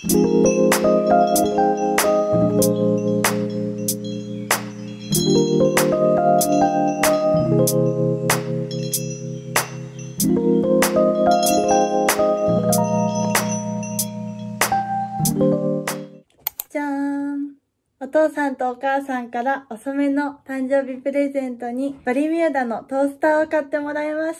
じゃーん。お父さんとお母さんから遅めの誕生日プレゼントにバルミューダのトースターを買ってもらいました。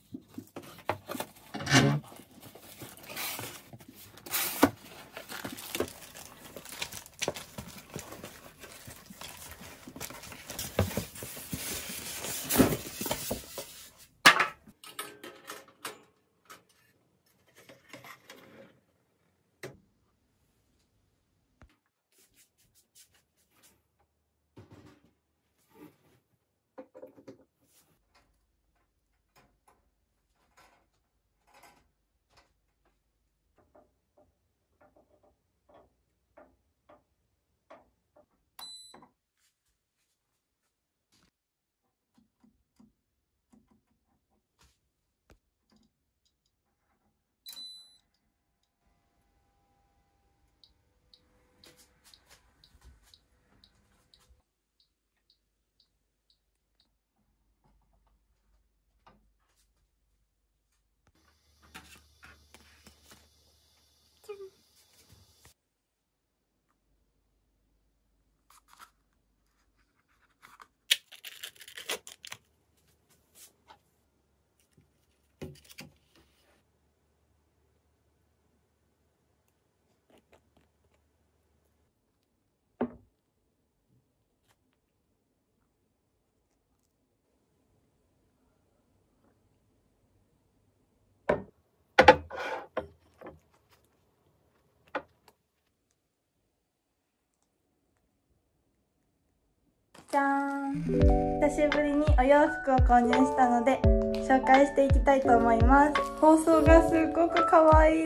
じゃーん。久しぶりにお洋服を購入したので紹介していきたいと思います。包装がすごく可愛いです。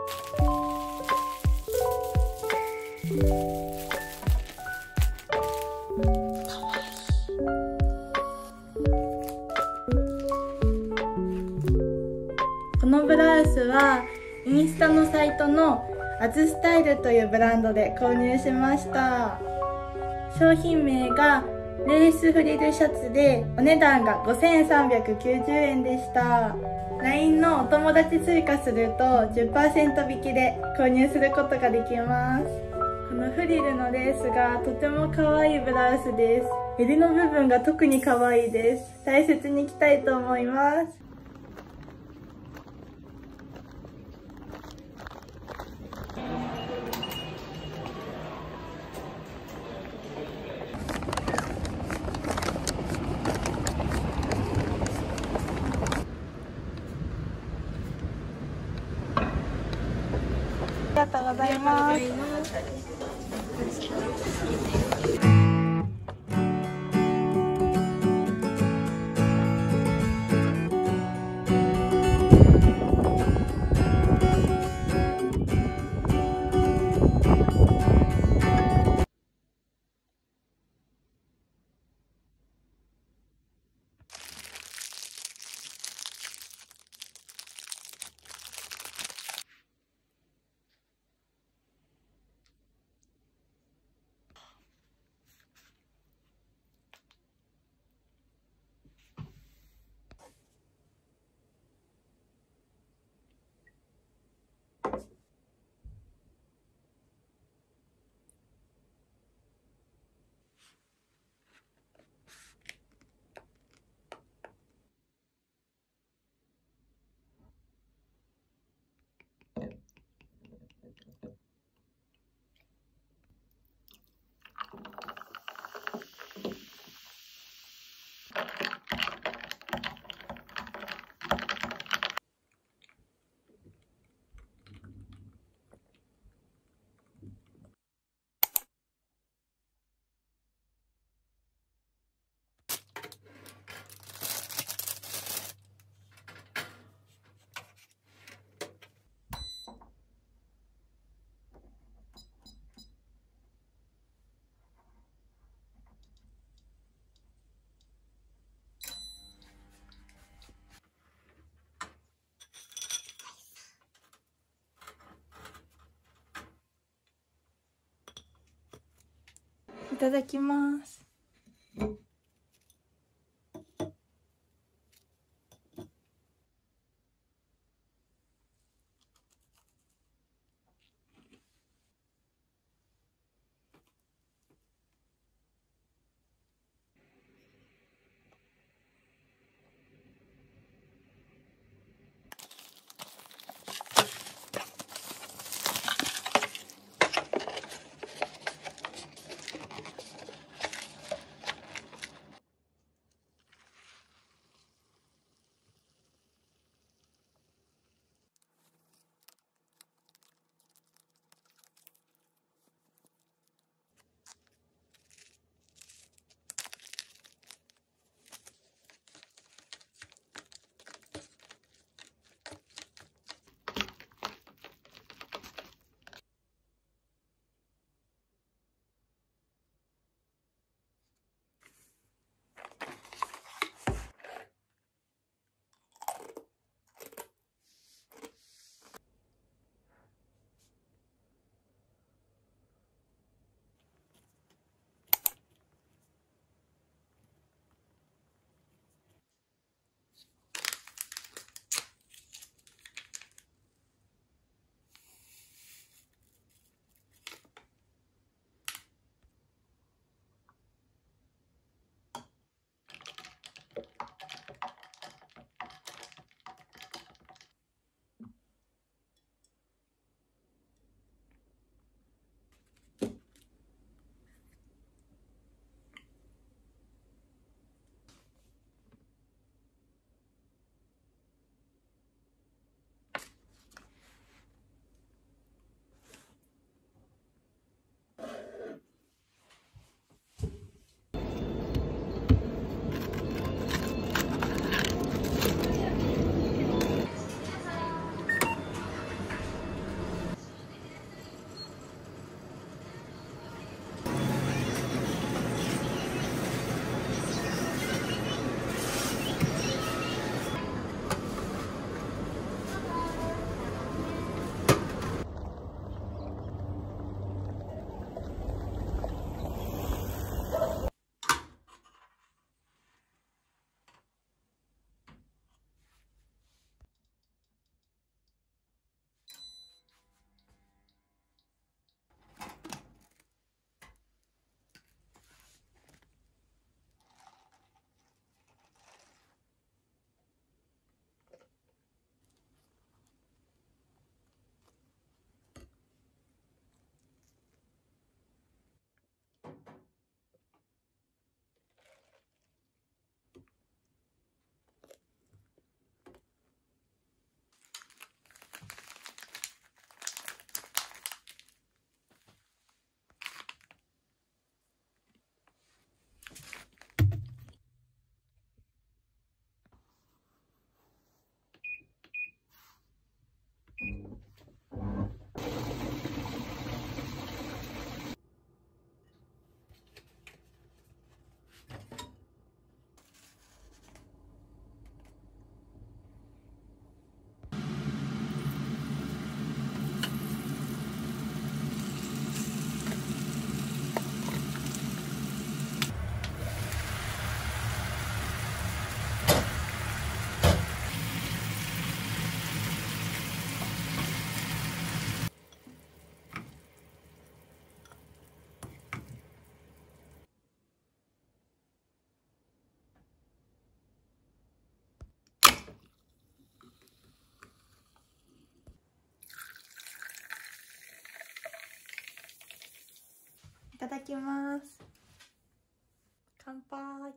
このブラウスはインスタのサイトのアズスタイルというブランドで購入しました。商品名がレースフリルシャツでお値段が5390円でした。 LINE のお友達追加すると 10% 引きで購入することができます。このフリルのレースがとても可愛いブラウスです。襟の部分が特に可愛いです。大切に着たいと思います。ありがとうございます。 いただきます。いただきます。乾杯。